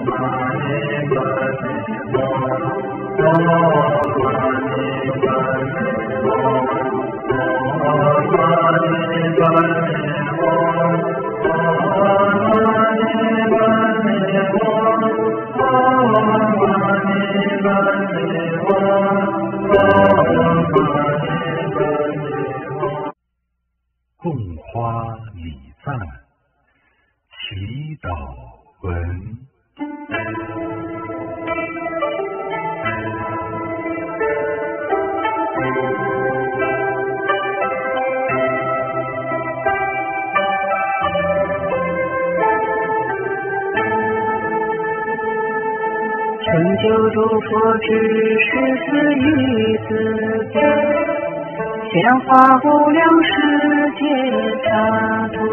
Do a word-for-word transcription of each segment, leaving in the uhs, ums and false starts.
供花礼赞，祈祷文。 成就诸佛之世子与自在，显化无量世界刹土，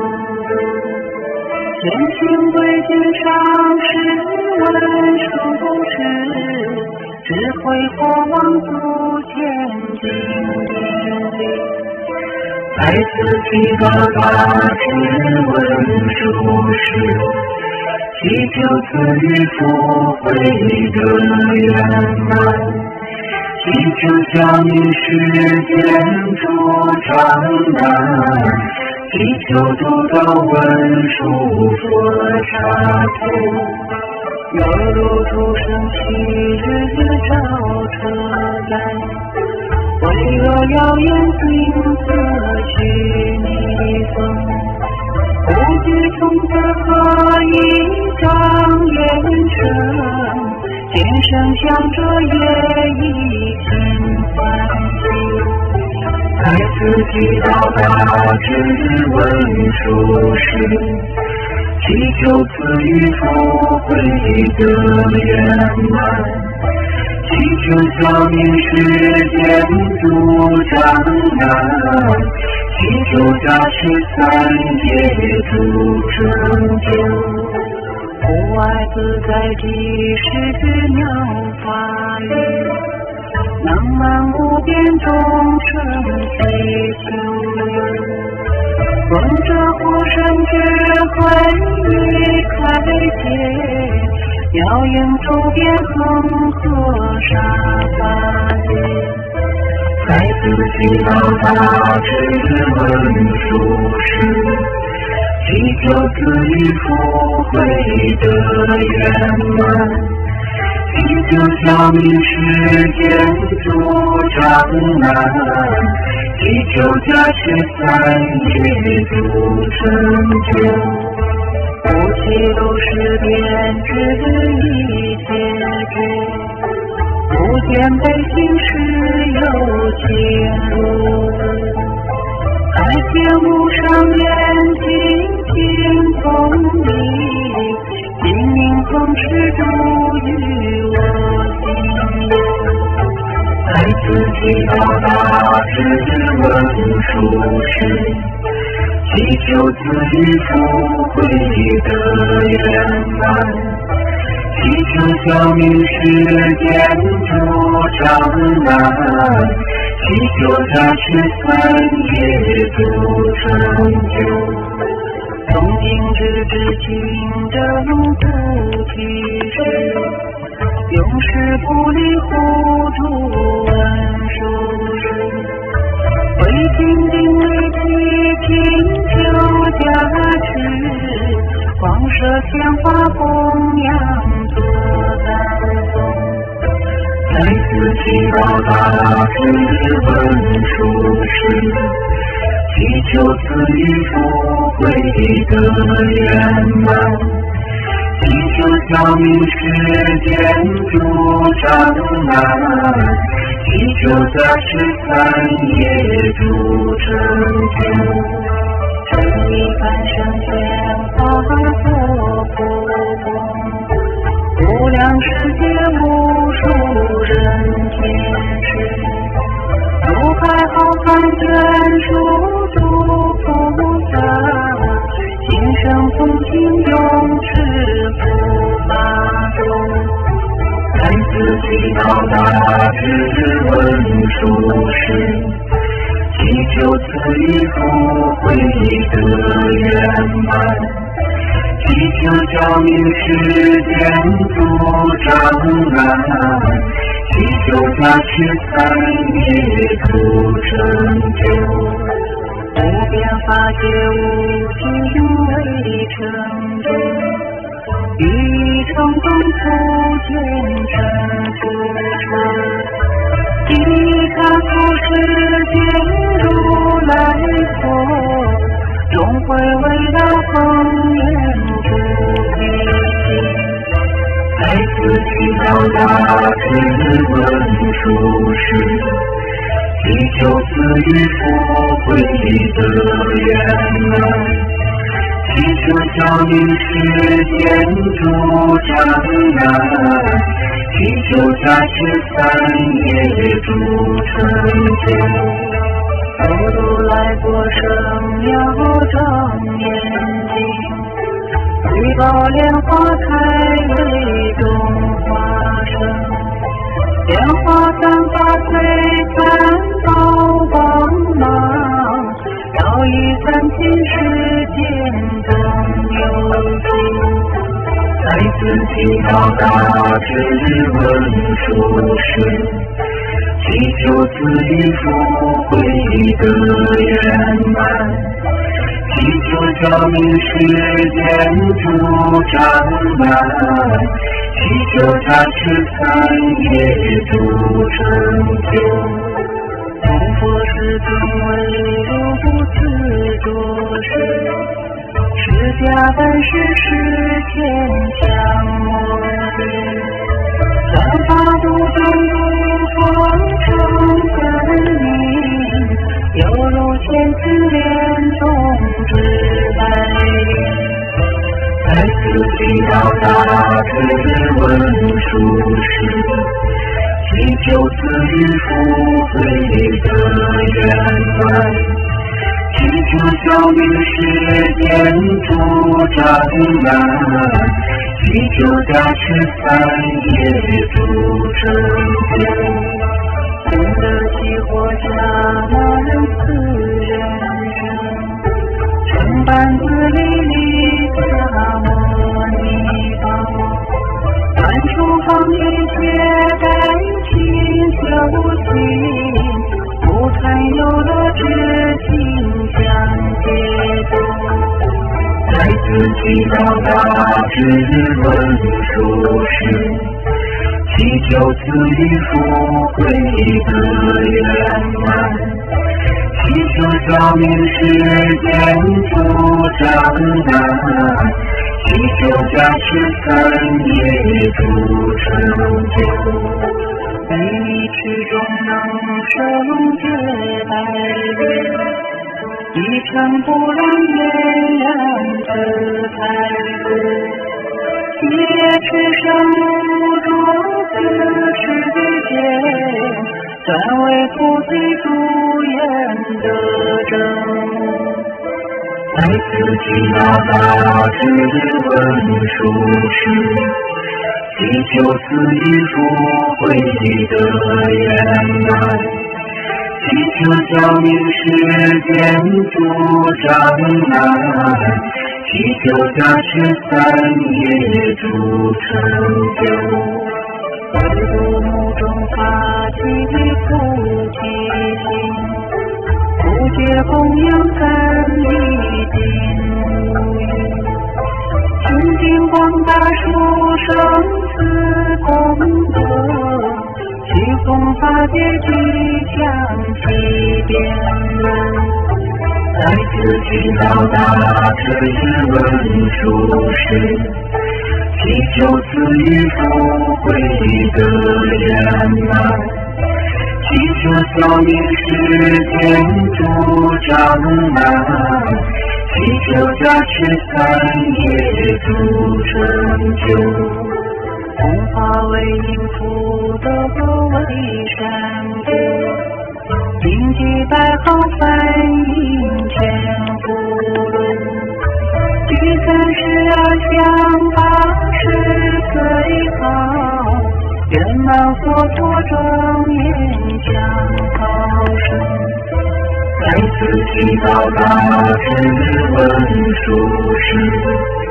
天行归经上师文殊师，智慧佛王祖见经典理，在此祈祷大智文殊师，祈求赐予福慧的圆满，祈求消灭世间诸障碍，祈求度到文殊佛刹土，犹如诸生昔日照车来，巍峨耀眼金色须弥峰，无惧从此何以张眼生，天生向着夜已心欢喜，在此祈祷大智文殊师，祈求赐予福慧的圆满，祈求消灭世间诸障碍，祈求加持三业诸成就，无碍自在即是妙法语，能满无边众生祈求有，闻者护身智慧已开解，妙应周边恒河沙法界，在此祈祷大智文殊师，祈求赐予福慧的圆满，祈求消灭世间诸障碍，祈求加持三业诸成就，不弃都是变质一切觉，不见悲心时有见入，在天无上眼睛听风力，精明风是度于我心灵，在此祈祷大智文殊师，祈求赐予福慧的圆满，祈求消灭世间诸障碍，祈求加持三业诸成就，从今之至今正菩提时，永世不离护助文殊师，为精进为体请求加持，广设天花供养作赞颂，在此祈祷大智文殊师，祈求赐予福慧的圆满，祈求消灭世间诸障碍，祈求加持三业诸成就，真理感生显化佛菩萨，无量世界无数人天师，如海浩瀚眷属诸菩萨，今生恭敬永持护法中，在此祈祷大智文殊师，祈求赐予福慧的圆满，祈祈求教明世间诸障碍，祈求加持三业诸成就。无边法界无尽为成就，于成中普见成佛成，一刹出世间如来佛，终会为了恒愿不变心。再次祈祷大智文殊师，祈求赐予福慧的圆满，祈求消明世间诸障碍，祈求加持三业诸成就。如来佛圣妙庄严经，绿宝莲花开为中华生，莲花散发璀璨宝光芒，照一三千世间中有情。再次祈祷大智文殊师，祈求赐予福慧的圆满，祈求消明世间诸障碍，祈求加持三业诸成就。诸佛世尊为如此着实，释迦本是世间降魔力，三法度众诸佛成本名，犹如千次莲种之百灵。再次祈祷大智文殊师，祈求赐予福慧的圆满，祈求消明世间诸障碍，祈求加持三业诸成就。功德起火下满四人生，成班子里离迦摩尼宝，断除方便懈怠勤修行，不贪有乐之心相接动。再次祈祷大智文殊师，祈求赐予福慧的圆满，祈求消明世间诸障碍，祈求加持三业诸成就。于池中能生解百灵，一尘不染嫣然自开悟。一叶持生无着此世间，专为菩提助愿得证悟。再次祈祷大智文殊师，祈求赐予福慧的圆满，祈求消明世间诸障碍，祈求加持三业诸成就。唯独目中法体菩提心，不觉供养三一尽无余，清净广大殊胜慈功德，其弘法界具强其遍能。再次祈祷大智文殊师，祈求赐予福慧的圆满，祈求消明世间诸障碍，祈求加持三业诸成就。弘法为因福德为善果，并具百好梵音全福禄，第三十二相八十最好，圆满佛陀庄严将高升。再次祈祷大智文殊师，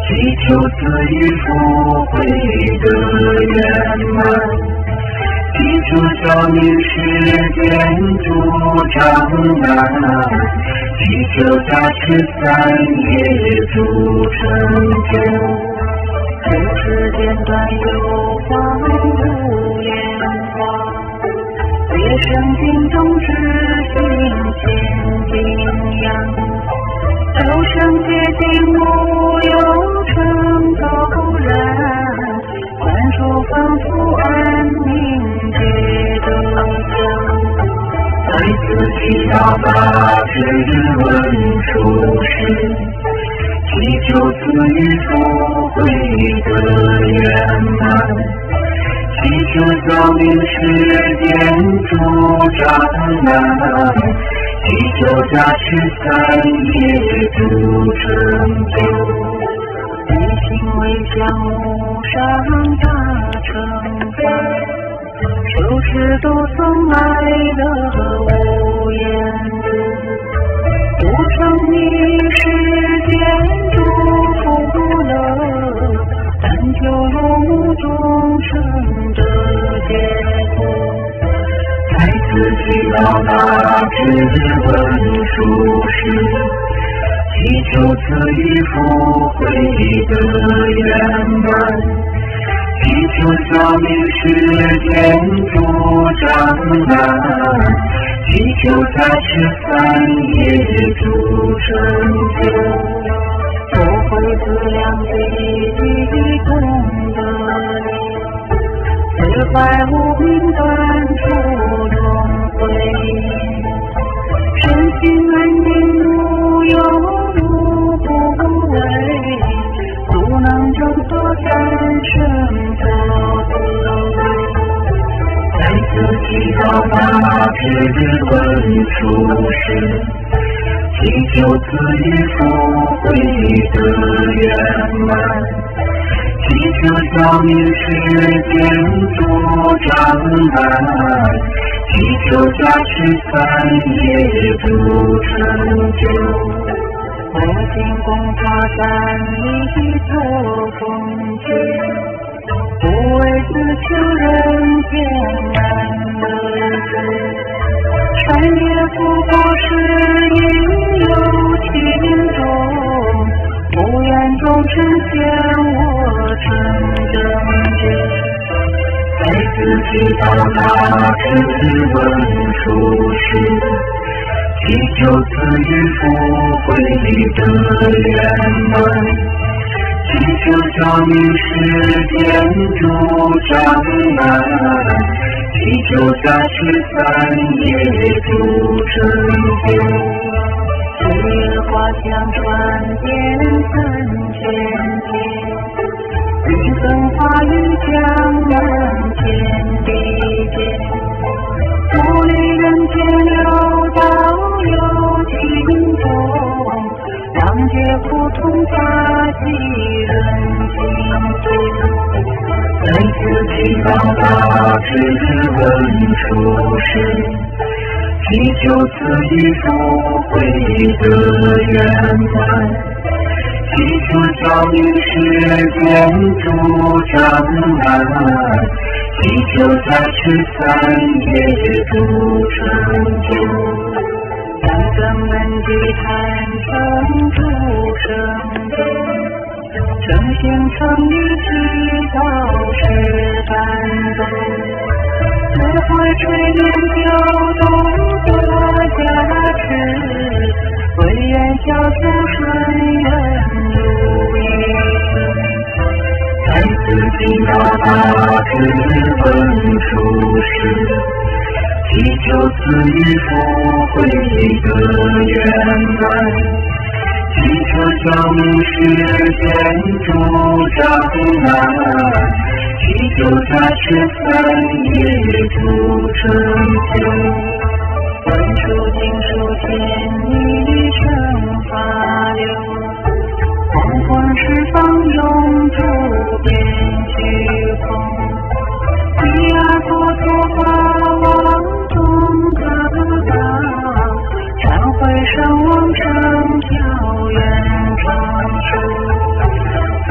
祈求赐予福慧的圆满，祈求消灭世间诸障碍，祈求加持三业诸成就。这世间短有方无言话，别生心中之心现景仰，周生结晶无有成高然，观诸凡夫安宁皆得享。在此祈祷大智文殊师，祈求赐予福慧的圆满，祈求消灭世间诸障碍，祈求加持三业诸成就。一心为向无上大成就，受持读诵爱乐无言度，不成你世间诸福乐，但求入无众生的解脱。在此祈祷大智文殊师，祈求赐予福慧的圆满，祈求消灭世间诸障碍，祈求加持三业诸成就。不会自量积极功德力，四百无名断除轮回，身心安宁无有无不为，不能挣脱三生的滋味。在此祈祷大智文殊师，祈求赐予福慧的圆满，祈求消灭世间诸障碍，祈求加持三业诸成就。我今供法三利作奉献，不为自求人间难得罪。善业福报是应有情中，不愿众生见我成正觉。在此祈祷大智文殊师，祈求赐予福慧的圆满，祈求消灭世间诸障碍，祈求加持三业诸成就。四月花香传遍三千界，日增法语降满天地间，不离人间六道有情中，让解苦痛法济人心间。在此祈祷大智文殊师，祈求赐予福慧的圆满，祈求消灭世间诸障碍，祈求加持三业诸成就。让咱们具坛成诸生就，正行成理祈祷是感动，智慧垂怜就懂得加持，唯愿小修顺缘如意。在此祈祷大智文殊师，祈求赐予福慧的圆满，祈求消灭世间诸障碍，祈求加持三业诸成就。文殊经书天理成法流，光光十方永驻遍虚空。彼阿佛陀法王众可道，忏悔圣王成条愿长寿。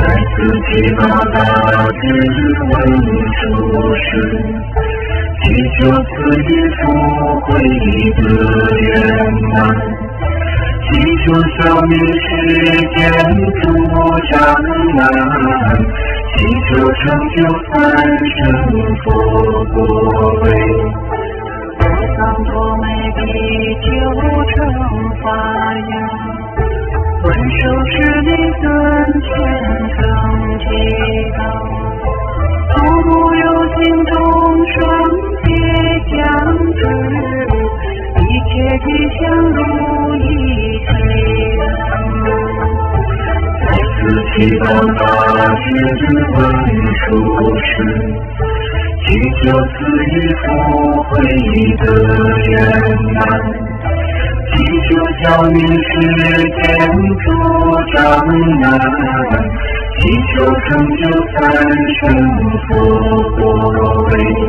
祈祷大智文殊师，祈求赐予福慧的圆满，祈求消灭世间诸障碍，祈求成就三生佛果位。我当作美比丘成法呀，文殊师利尊前更祈祷，度无有情众生皆将至，一切吉祥如意祈祷。再次祈祷大智文殊师，祈求赐予福慧的圆满，祈求消灭世间诸障碍，祈求成就三生佛果位。